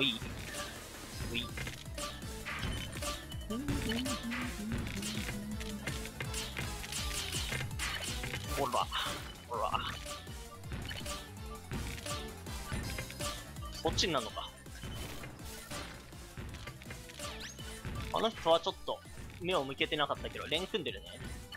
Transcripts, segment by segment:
おい。おい。ほら。ほら。こっちになるのか。あの人はちょっと目を向けてなかったけど、連組んでるね。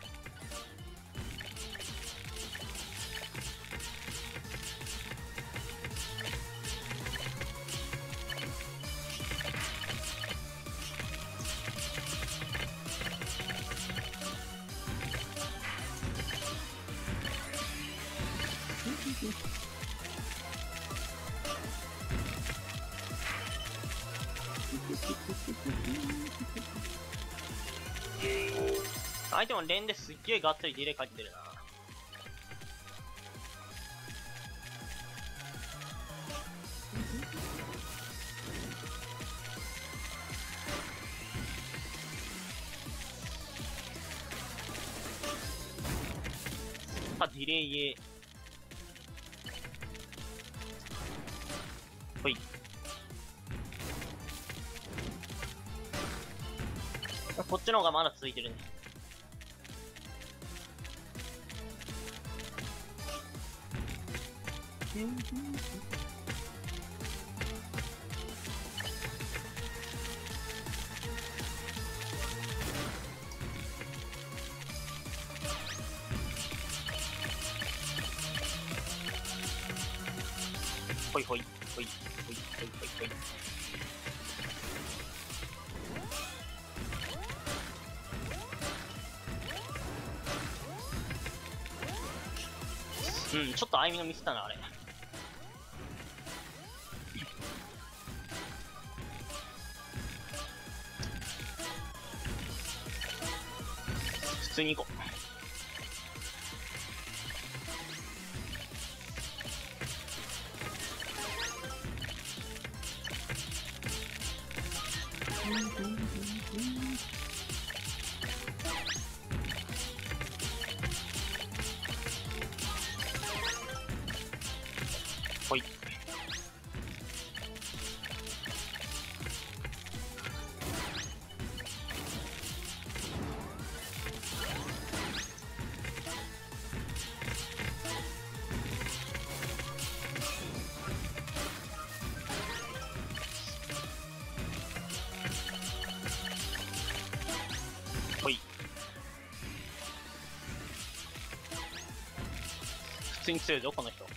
相手も連ですっげえがっつりディレイかけてるな。ディレイへ。ほい。こっちの方がまだ続いてるね。ほいほい、ほい、ほい、ほい、ほい、ほい。うん、ちょっとあいみのミスったな、あれ。普通に行こう。ほい。ほい。普通に強いぞ、この人。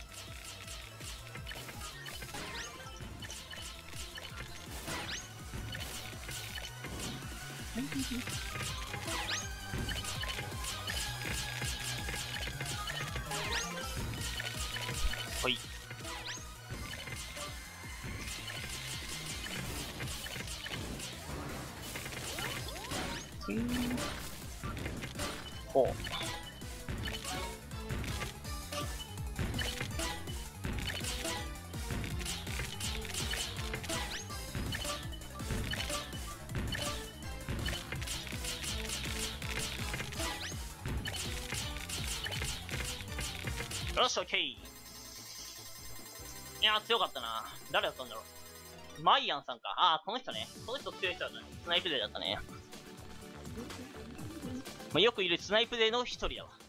ほい。ほう。よし、オッケー。いやー、強かったな。誰だったんだろう。マイアンさんか。あー、この人ね。この人強い人だったね。スナイプ勢だったね。まあ、よくいるスナイプ勢の一人だわ。